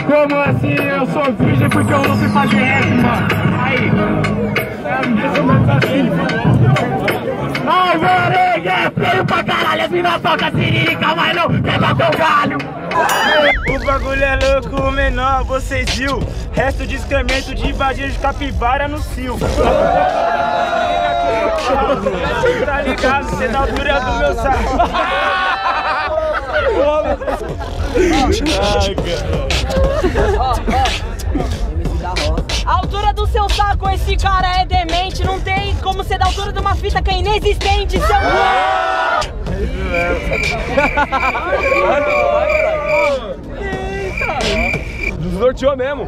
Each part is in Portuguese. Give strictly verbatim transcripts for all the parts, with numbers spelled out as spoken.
Como assim? Eu sou virgem porque eu não sei fazer rap, mano. Aí. É mais ou menos assim. Alvarenga é feio pra caralho. As mina toca siririca, mas não pega teu galho. O bagulho é louco, menor, vocês viu? Resto de excremento de invadir de capivara no cio. Tá ligado? Você da altura do meu saco. Ai, A altura do seu saco, esse cara é demente. Não tem como ser da altura de uma fita que é inexistente, seu... Desnorteou mesmo.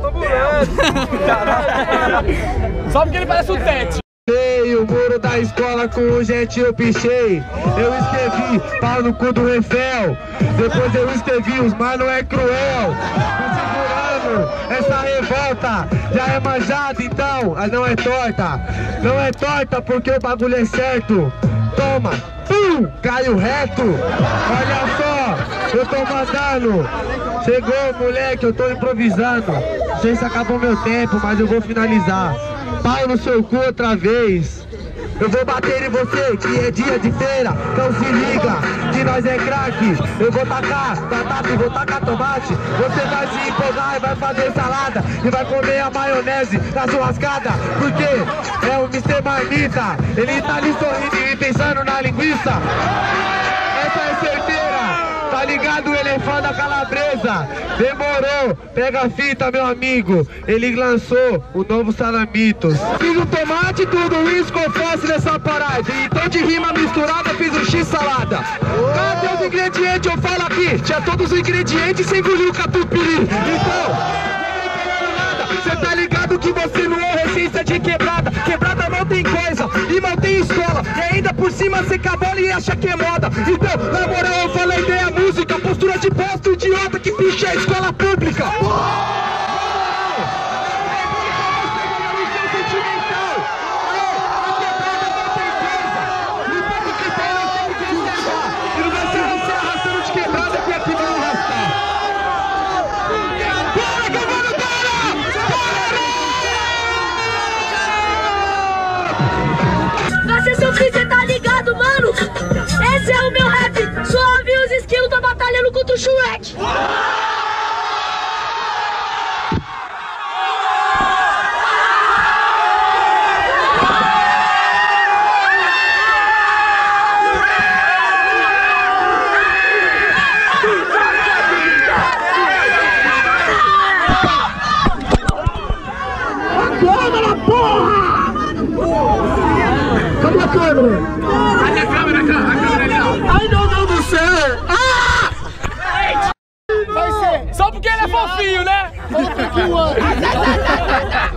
Só porque ele parece um tete. O muro da escola com o gente eu pichei. Eu escrevi pau no cu do refel. Depois eu escrevi os mano é cruel. Segurando essa revolta já é manjada então, mas não é torta. Não é torta porque o bagulho é certo. Toma, pum, caiu reto. Olha só, eu tô mandando. Chegou moleque, eu tô improvisando. Não sei se acabou meu tempo, mas eu vou finalizar. Pau no seu cu outra vez. Eu vou bater em você, que é dia de feira. Então se liga, que nós é craque. Eu vou tacar batata e vou tacar tomate. Você vai se empolgar e vai fazer salada e vai comer a maionese na churrascada. Porque é o mister Marmita. Ele tá ali sorrindo e pensando na linguiça. Essa é certeira. Tá ligado, o elefante da calabresa? Demorou, pega a fita, meu amigo. Ele lançou o novo Salamitos. Fiz o tomate, tudo isso confesso nessa parada. Então de rima misturada, fiz o X-salada. Cadê os ingredientes? Eu falo aqui. Tinha todos os ingredientes sem engolir o catupiry. Então... Cê tá ligado que você não é essência de quebrada. Quebrada não tem coisa e não tem escola. E ainda por cima cê cabola e acha que é moda. Então, na moral, eu falei ideia música. Postura de posto idiota que picha a escola pública. Cê tá ligado, mano? Esse é o meu rap. Suave os esquilos da batalhando contra o Shrek. Câmera, porra! Cadê a câmera? Cadê a câmera? A câmera ali, ó. Ai, meu Deus do céu! Ah! Vai ser. Só porque ele é fofinho, né? Só um pouquinho antes.